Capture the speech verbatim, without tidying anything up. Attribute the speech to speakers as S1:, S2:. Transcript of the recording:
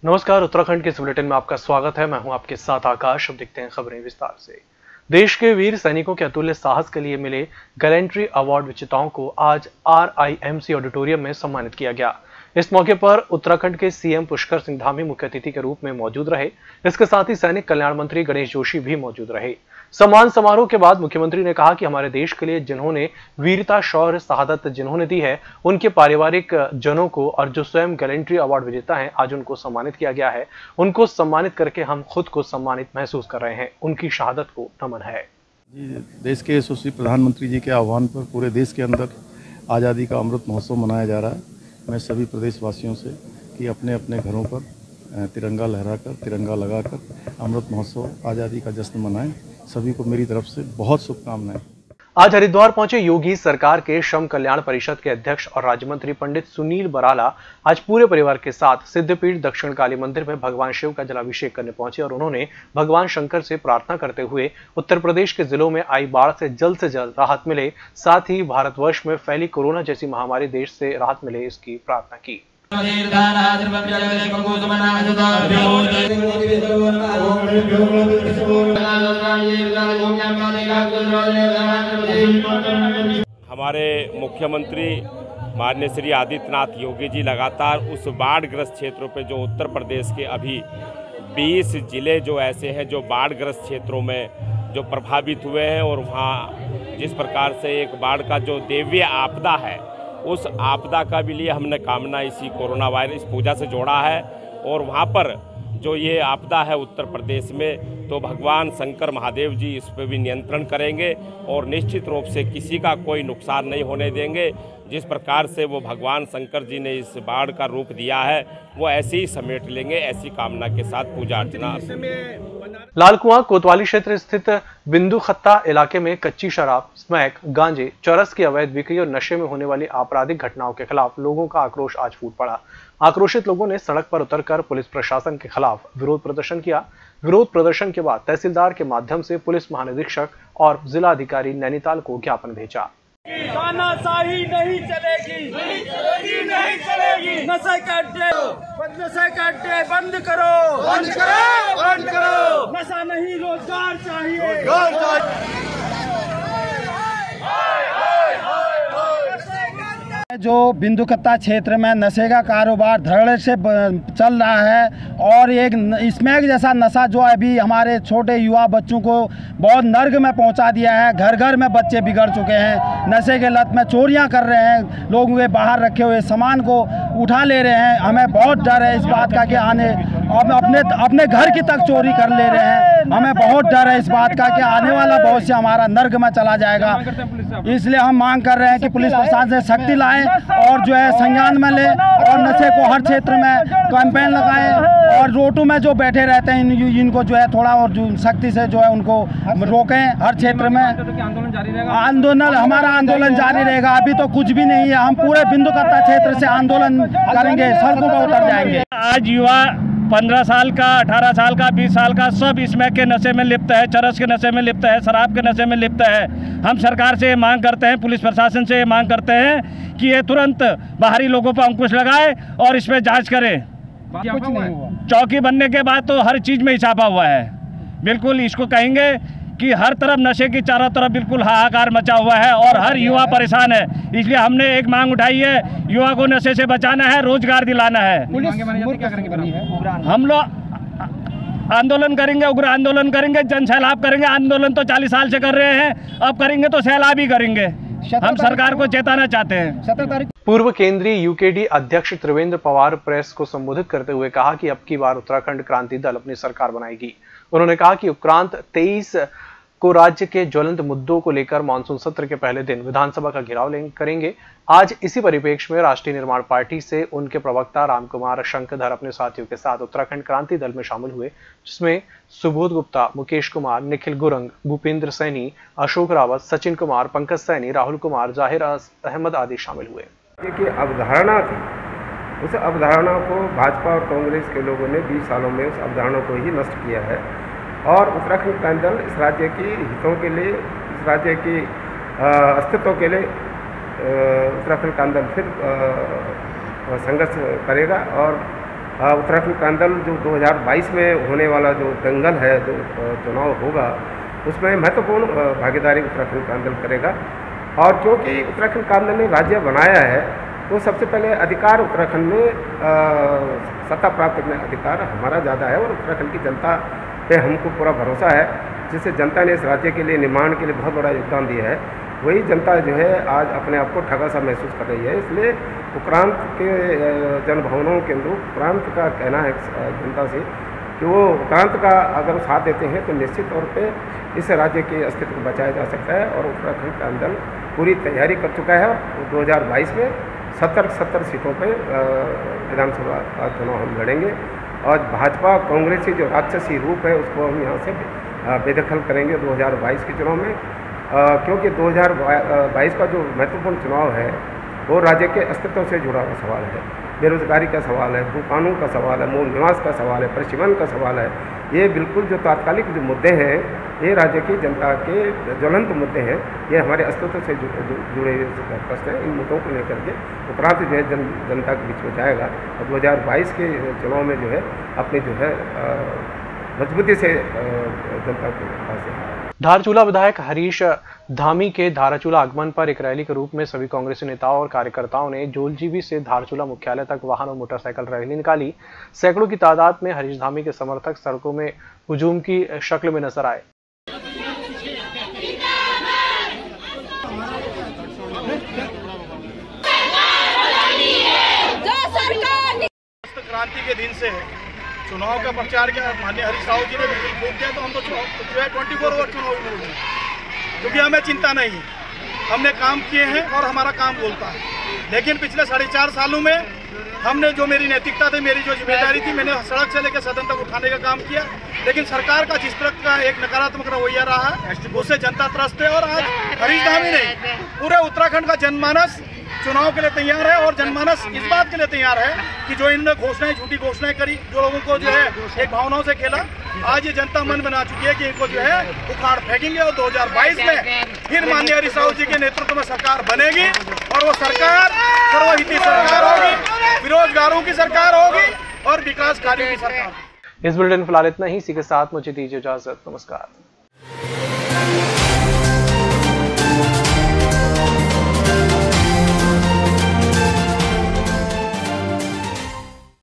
S1: नमस्कार, उत्तराखंड के इस बुलेटिन में आपका स्वागत है। मैं हूं आपके साथ आकाश। अब देखते हैं खबरें विस्तार से। देश के वीर सैनिकों के अतुल्य साहस के लिए मिले गैलेंट्री अवार्ड विजेताओं को आज R I M C auditorium में सम्मानित किया गया। इस मौके पर उत्तराखंड के सी एम पुष्कर सिंह धामी मुख्य अतिथि के रूप में मौजूद रहे। इसके साथ ही सैनिक कल्याण मंत्री गणेश जोशी भी मौजूद रहे। सम्मान समारोह के बाद मुख्यमंत्री ने कहा कि हमारे देश के लिए जिन्होंने वीरता, शौर्य, शहादत जिन्होंने दी है, उनके पारिवारिक जनों को और जो स्वयं गैलेंट्री अवार्ड विजेता हैं, आज उनको सम्मानित किया गया है। उनको सम्मानित करके हम खुद को सम्मानित महसूस कर रहे हैं। उनकी शहादत को नमन है।
S2: देश के यशस्वी प्रधानमंत्री जी के आह्वान पर पूरे देश के अंदर आज़ादी का अमृत महोत्सव मनाया जा रहा है। मैं सभी प्रदेशवासियों से कि अपने अपने घरों पर तिरंगा लहराकर, तिरंगा लगाकर अमृत महोत्सव आज़ादी का जश्न मनाएं। सभी को मेरी तरफ से बहुत शुभकामनाएं।
S1: आज हरिद्वार पहुंचे योगी सरकार के श्रम कल्याण परिषद के अध्यक्ष और राज्य मंत्री पंडित सुनील बराला आज पूरे परिवार के साथ सिद्धपीठ दक्षिण काली मंदिर में भगवान शिव का जलाभिषेक करने पहुंचे और उन्होंने भगवान शंकर से प्रार्थना करते हुए उत्तर प्रदेश के जिलों में आई बाढ़ से जल्द से जल्द राहत मिले, साथ ही भारतवर्ष में फैली कोरोना जैसी महामारी देश से राहत मिले, इसकी प्रार्थना की।
S3: हमारे मुख्यमंत्री माननीय श्री आदित्यनाथ योगी जी लगातार उस बाढ़ग्रस्त क्षेत्रों पे, जो उत्तर प्रदेश के अभी बीस जिले जो ऐसे हैं जो बाढ़ग्रस्त क्षेत्रों में जो प्रभावित हुए हैं, और वहाँ जिस प्रकार से एक बाढ़ का जो दैवीय आपदा है, उस आपदा का भी लिए हमने कामना इसी कोरोना वायरस पूजा से जोड़ा है। और वहाँ पर जो ये आपदा है उत्तर प्रदेश में, तो भगवान शंकर महादेव जी इस पर भी नियंत्रण करेंगे और निश्चित रूप से किसी का कोई नुकसान नहीं होने देंगे। जिस प्रकार से वो भगवान शंकर जी ने इस बाढ़ का रूप दिया है, वो ऐसे ही समेट लेंगे, ऐसी कामना के साथ पूजा अर्चना।
S1: लालकुआं कोतवाली क्षेत्र स्थित बिंदु खत्ता इलाके में कच्ची शराब, स्मैक, गांजे, चरस की अवैध बिक्री और नशे में होने वाली आपराधिक घटनाओं के खिलाफ लोगों का आक्रोश आज फूट पड़ा। आक्रोशित लोगों ने सड़क पर उतरकर पुलिस प्रशासन के खिलाफ विरोध प्रदर्शन किया। विरोध प्रदर्शन के बाद तहसीलदार के माध्यम से पुलिस महानिरीक्षक और जिला अधिकारी नैनीताल को ज्ञापन भेजा।
S4: तानाशाही नहीं चलेगी, नहीं चलेगी, नहीं चलेगी। नशे के अड्डे, नशे के अड्डे बंद करो, बंद करो, बंद करो। नशा नहीं, रोजगार चाहिए, रोजगार चाहिए।
S5: जो बिंदुकत्ता क्षेत्र में नशे का कारोबार धड़ल्ले से चल रहा है और एक स्मैक जैसा नशा जो अभी हमारे छोटे युवा बच्चों को बहुत नर्क में पहुंचा दिया है। घर घर में बच्चे बिगड़ चुके हैं, नशे के लत में चोरियां कर रहे हैं, लोगों के बाहर रखे हुए सामान को उठा ले रहे हैं। हमें बहुत डर है इस बात का कि आने अब अपने अपने घर की तक चोरी कर ले रहे हैं। हमें बहुत डर है इस बात का कि आने वाला भविष्य हमारा नर्क में चला जाएगा। इसलिए हम मांग कर रहे हैं कि पुलिस प्रशासन से सख्ती लाए और जो है संज्ञान में ले और नशे को हर क्षेत्र में कैंपेन लगाएं और रोटू में जो बैठे रहते हैं इन, इनको जो है थोड़ा और सख्ती से जो है उनको रोकें। हर क्षेत्र में आंदोलन, हमारा आंदोलन जारी रहेगा। अभी तो कुछ भी नहीं है, हम पूरे बिंदुकत्ता क्षेत्र से आंदोलन करेंगे, सड़कों पर उतर जाएंगे।
S6: आज युवा पंद्रह साल का, अठारह साल का, बीस साल का सब स्मैक के नशे में लिप्त है, चरस के नशे में लिप्त है, शराब के नशे में लिप्त है। हम सरकार से ये मांग करते हैं, पुलिस प्रशासन से ये मांग करते हैं कि ये तुरंत बाहरी लोगों पर अंकुश लगाए और इस पर जांच करे।
S5: कुछ नहीं हुआ।
S6: चौकी बनने के बाद तो हर चीज़ में छापा हुआ है। बिल्कुल इसको कहेंगे कि हर तरफ नशे की चारों तरफ बिल्कुल हाहाकार मचा हुआ है और हर युवा परेशान है। इसलिए हमने एक मांग उठाई है, युवा को नशे से बचाना है, रोजगार दिलाना है। हम लोग आंदोलन करेंगे, उग्र आंदोलन करेंगे, जन सैलाब करेंगे। आंदोलन तो चालीस साल से कर रहे हैं, अब करेंगे तो सैलाब ही करेंगे। हम सरकार को चेताना चाहते हैं।
S1: पूर्व केंद्रीय यू के डी अध्यक्ष त्रिवेंद्र पवार प्रेस को संबोधित करते हुए कहा कि अब की बार उत्तराखंड क्रांति दल अपनी सरकार बनाएगी। उन्होंने कहा कि उपरांत तेईस को राज्य के ज्वलंत मुद्दों को लेकर मानसून सत्र के पहले दिन विधानसभा का घेराव करेंगे। आज इसी परिप्रेक्ष्य में राष्ट्रीय निर्माण पार्टी से उनके प्रवक्ता रामकुमार शंकरधर अपने साथियों के साथ उत्तराखंड क्रांति दल में शामिल हुए, जिसमें सुबोध गुप्ता, मुकेश कुमार, निखिल गुरंग, भूपेंद्र सैनी, अशोक रावत, सचिन कुमार, पंकज सैनी, राहुल कुमार, जाहिर अहमद आदि शामिल हुए।
S7: कि अवधारणा थी, उस अवधारणा को भाजपा और कांग्रेस के लोगों ने बीस सालों में उस अवधारणा को ही नष्ट किया है और उत्तराखंड क्रांति दल इस राज्य की हितों के लिए, इस राज्य की अस्तित्व के लिए उत्तराखंड क्रांति दल फिर संघर्ष करेगा और उत्तराखंड प्रांतदल जो दो हज़ार बाईस में होने वाला जो दंगल है, जो चुनाव होगा, उसमें महत्वपूर्ण भागीदारी उत्तराखंड प्रांतदल करेगा। और क्योंकि उत्तराखंड प्रांतदल ने राज्य बनाया है, तो सबसे पहले अधिकार उत्तराखंड में सत्ता प्राप्त करने का अधिकार हमारा ज़्यादा है, और उत्तराखंड की जनता पे हमको पूरा भरोसा है, जिससे जनता ने इस राज्य के लिए, निर्माण के लिए बहुत बड़ा योगदान दिया है। वही जनता जो है आज अपने आप को ठगा सा महसूस कर रही है। इसलिए उपरांत के जनभावनाओं के अनुरूप प्रांत का कहना है जनता से कि वो प्रांत का अगर साथ देते हैं तो निश्चित तौर पे इस राज्य के अस्तित्व को बचाया जा सकता है। और उत्तराखंड प्रांतदल पूरी तैयारी कर चुका है। दो हज़ार बाईस में सत्तर सत्तर सीटों पे विधानसभा का चुनाव हम लड़ेंगे, और भाजपा कांग्रेस की जो राक्षसी रूप है उसको हम यहाँ से बेदखल करेंगे दो हज़ार बाईस के चुनाव में। क्योंकि दो हज़ार बाईस का जो महत्वपूर्ण चुनाव है वो राज्य के अस्तित्व से जुड़ा हुआ सवाल है। बेरोजगारी का सवाल है, भू कानून का सवाल है, मूल निवास का सवाल है, परिवहन का सवाल है। ये बिल्कुल जो तात्कालिक जो मुद्दे हैं, ये राज्य की जनता के ज्वलंत मुद्दे हैं। ये हमारे अस्तित्व से जुड़े हुए प्रश्न हैं। इन मुद्दों को लेकर के उपरांत जो है जन, जनता के बीच में जाएगा, और दो हज़ार बाईस के चुनाव में जो है अपनी जो है मजबूती से जनता के पास।
S1: धारचूला विधायक हरीश धामी के धाराचूला आगमन पर एक रैली के रूप में सभी कांग्रेसी नेताओं और कार्यकर्ताओं ने जोलजीबी से धारचूला मुख्यालय तक वाहन और मोटरसाइकिल रैली निकाली। सैकड़ों की तादाद में हरीश धामी के समर्थक सड़कों में हुजूम की शक्ल में नजर आए।
S8: क्रांति के दिन से चुनाव का प्रचार किया, माननीय हरीश राव जी ने बिल्कुल खूब किया, तो हम तो जो है ट्वेंटी फोर ओवर चुनाव में लड़ेंगे, क्योंकि हमें चिंता नहीं है। हमने काम किए हैं और हमारा काम बोलता है। लेकिन पिछले साढ़े चार सालों में हमने जो मेरी नैतिकता थी, मेरी जो जिम्मेदारी थी, मैंने सड़क से लेकर सदन तक उठाने का काम किया। लेकिन सरकार का जिस तरह का एक नकारात्मक रवैया रहा है, उससे जनता त्रस्त है। और आज हरीश धामी नहीं, पूरे उत्तराखंड का जनमानस चुनाव के लिए तैयार है, और जनमानस इस बात के लिए तैयार है कि जो इन्होंने घोषणाएं, झूठी घोषणाएं करी, जो लोगों को जो है एक भावनाओं से खेला, आज ये जनता मन बना चुकी है कि इनको जो है उखाड़ फेंकेंगे। और दो हज़ार बाईस में फिर माननीय हरीश राव जी के नेतृत्व में सरकार बनेगी, और वो सरकार सर्वहिती सरकार होगी, बेरोजगारों की सरकार होगी और विकास कार्यों की सरकार।
S1: इस बुलेटिन फिलहाल इतना ही। इसी के साथ मुझे दीजिए इजाजत। नमस्कार।